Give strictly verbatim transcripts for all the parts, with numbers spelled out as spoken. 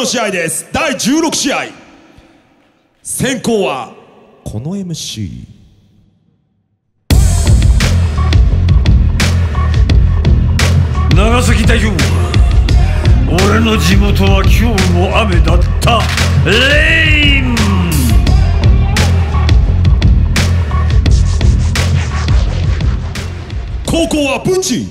試合です。だいじゅうろく試合、先攻はこの エムシー。 長崎代表、俺の地元は今日も雨だった。レイン。 後攻はブチ。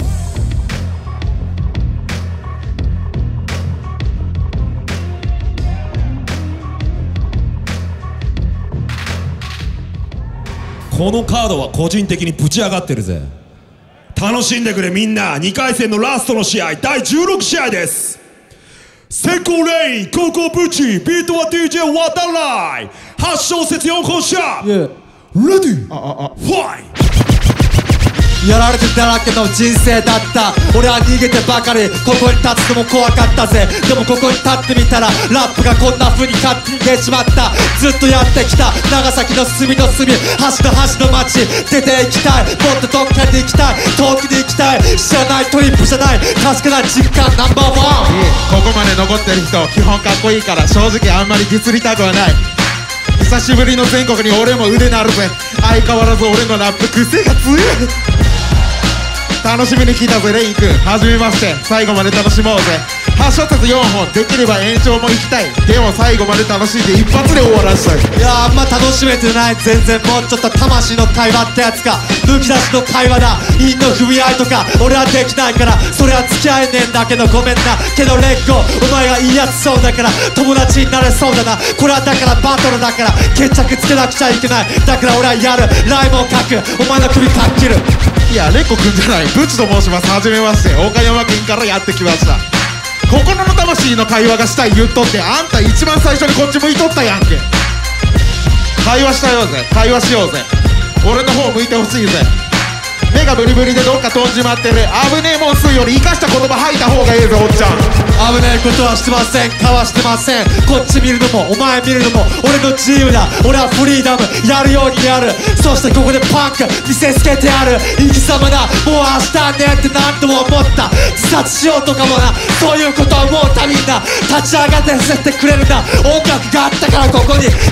このカードは個人的にぶち上がってるぜ。楽しんでくれみんな。にかい戦のラストの試合、だいじゅうろく試合です。先攻レイン、後攻ブチ、ビートは ディージェー ワタライ。はち小節よん本シャー、レディーファイト。 やられてだらけの人生だった。俺は逃げてばかりここに立つのも怖かったぜ。でもここに立ってみたらラップがこんな風に勝手に出ちまった。ずっとやってきた長崎の隅の隅、端の端の町出て行きたい。もっとどっかに行きたい、遠くに行きたい。知らないトリップじゃない、確かな実感ナンバーワン。 ここまで残ってる人基本かっこいいから正直あんまりディスりたくはない。久しぶりの全国に俺も腕なるぜ。相変わらず俺のラップ癖が強い。楽しみに来たぜレイン君、はじめまして。最後まで楽しもうぜ。はち小節よんほん、できれば延長も行きたい。でも最後まで楽しんで一発で終わらしたい。 いやーあんま楽しめてない。全然もうちょっと魂の会話ってやつか、抜き出しの会話だ。陰の踏み合いとか俺はできないから、それは付き合えねえんだけどごめんな。けどレッゴお前がいいやつそうだから友達になれそうだな。これはだからバトルだから決着つけなくちゃいけない。だから俺はやる、ライブを書く、お前の首かっきる。 いやレッコくんじゃない、ブチと申します。はじめまして。岡山県からやってきました。心の魂の会話がしたい言っとって、あんた一番最初にこっち向いとったやんけ。会話したようぜ、会話しようぜ。俺の方向いてほしいぜ。目がブリブリでどっか飛んじまってる。危ねえもん数より生かした言葉吐いた方がええぞおっちゃん。 危ないことはしてません、かわしてません。こっち見るのもお前見るのも俺の自由だ。俺はフリーダムやるようにやる。そしてここでパンク見せつけてやる。生き様だ、もう明日ねって何度も思った。自殺しようとかもな、そういうことを思うたびにな、立ち上がって伏せてくれるんだ。音楽があったからここに立った。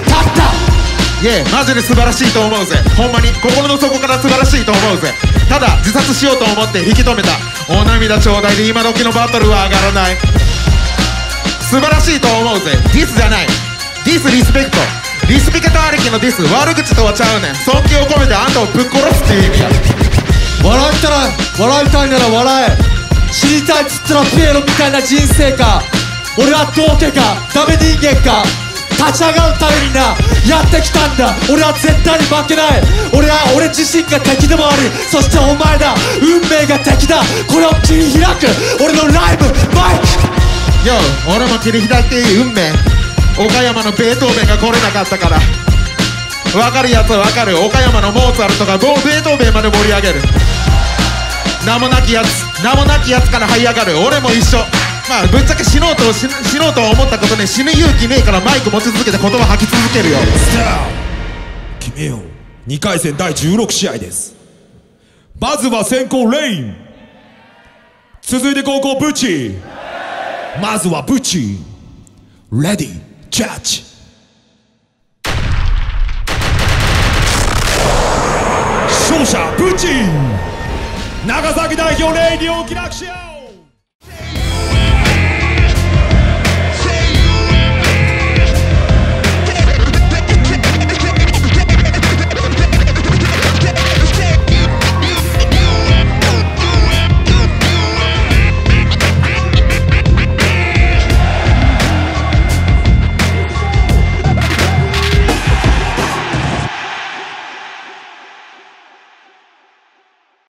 イエーマジで素晴らしいと思うぜ。ほんまに心の底から素晴らしいと思うぜ。ただ自殺しようと思って引き止めた。お涙ちょうだいで今時のバトルは上がらない。素晴らしいと思うぜ。ディスじゃない、ディスリスペクト。リスペクトありきのディス、悪口とはちゃうねん。尊敬を込めてあんたをぶっ殺すっていう意味や。 笑いたら笑いたいなら笑え。死にたいっつったらピエロみたいな人生か。俺は道家かダメ人間か。立ち上がるためになやってきたんだ。俺は絶対に負けない。俺は俺自身が敵でもあり、そしてお前だ、運命が敵だ。これを切り開く俺のライブマイク。 よ俺も切り開いていい運命。岡山のベートーベンが来れなかったから。分かるやつは分かる。岡山のモーツァルトがもうベートーベンまで盛り上げる。名もなきやつ、名もなきやつから這い上がる。俺も一緒。まあぶっちゃけ死のうと死のうと思ったことね、死ぬ勇気ねえからマイク持ち続けて言葉吐き続けるよ。 決めよう。にかい戦だいじゅうろく試合です。まずは先攻レイン、続いて後攻ブチ。まずはブチ、レディージャッジ。勝者ブチ。長崎代表レイに大きな拍手。